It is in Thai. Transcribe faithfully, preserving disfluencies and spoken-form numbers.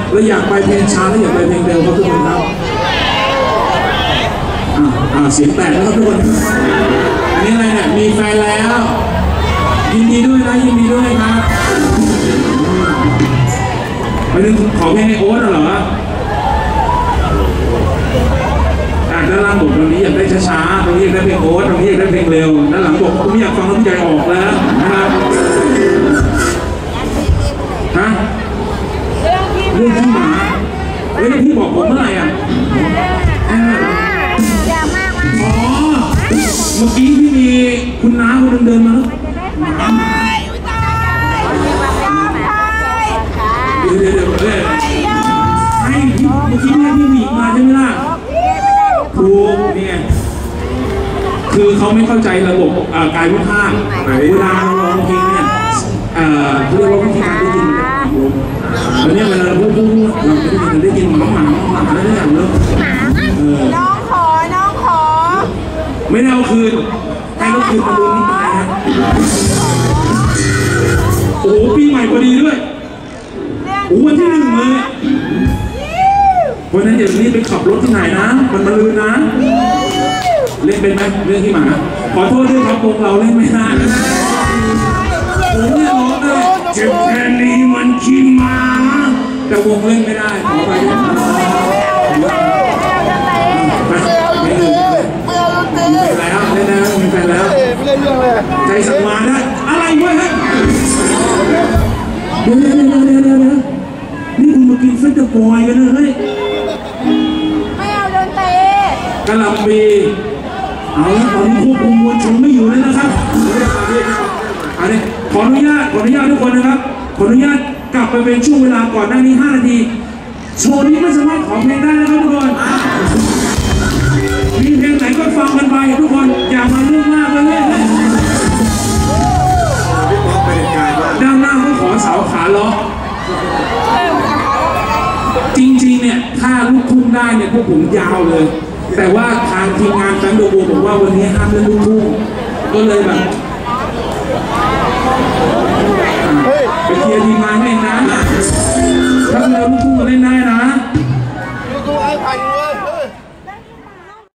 เราอยากไปเพลงช้าแล้วอยากไปเพลงเร็วครับทุกคนครับอ่าอ่าเสียงแตกแล้วครับทุกคนอันนี้อะไรเนี่ยมีแฟนแล้วยินดีด้วยนะยินดีด้วยครับไปดึงขอเพลงในโอ๊ตเหรออ่าด้านล่างบอกตรงนี้อยากได้ช้าๆตรงนี้อยากได้เพลงโอ๊ตตรงนี้อยากได้เพลงเร็วด้านหลังบอกผมไม่อยากฟังน้ำใจออกแล้วนะครับฮะเรื่องที่หมาเรื่องที่บอกผมเมื่อไหร่อ่ะอ๋อเมื่อกี้ที่มีคุณน้าคนนึงเดินมาเดี๋ยวเดี๋ยวเดี๋ยวเลยให้เมื่อกี้เนี่ยพี่หมีมาใช่ไหมล่ะถูกเนี่ยคือเขาไม่เข้าใจระบบการวิพากษ์เวลาเราร้องเพลงเนี่ยเขาเรียกว่าวิธีการได้ยินตอนนี้เวลาเราพูดพูดเราจะได้ยินเราได้ยินหมาหมาหมาอะไรอย่างเงี้ยน้องขอน้องขอไม่ได้เอาคืนให้เราคืนมาดูนี่ตายนะโอ้โหปีใหม่พอดีด้วยโอ้วันที่หนึ่งเลยวันนั้นเดี๋ยวนี้ไปขับรถที่ไหนนะมันมาลืนนะเล่นเป็นไหมเรื่องที่หมาขอโทษด้วยครับวงเราเล่นไม่ได้นะผมเนี่ยร้องได้เจ็บแค่นี้มันขี้หมาแต่วงเล่นไม่ได้ขอไปด้วยไม่ลืมมีแฟนแล้วเล่นแล้วมีแฟนแล้วใจสั่งมาได้อะไรวะฮะเดี๋ยวเดี๋ยวเดี๋ยวเดี๋ยวเดี๋ยวนี่คุณมากินเฟสต์บอยกันเลยไม่เอาโดนเตะกะหล่ำปีเอาละตอนนี้ควบคุมมวลชนไม่อยู่แล้วนะครับอันนี้ขออนุญาตขออนุญาตทุกคนนะครับขออนุญาตกลับไปเป็นช่วงเวลาก่อนหน้านี้ห้านาทีโชว์นี้ไม่สามารถขอเพลงได้นะครับทุกคนมีเพลงไหนก็ฟังกันไปทุกคนอย่ามาเรื่องมากเลยเลยด้านหน้าเขาขอเสาขาล้อจริงๆเนี่ยถ้าลูกทุ่งได้เนี่ยพวกผมยาวเลยแต่ว่าทางทีมงานแฟนโดโบบอกว่าวันนี้ห้ามเล่นลูกทุ่งก็เลยแบบ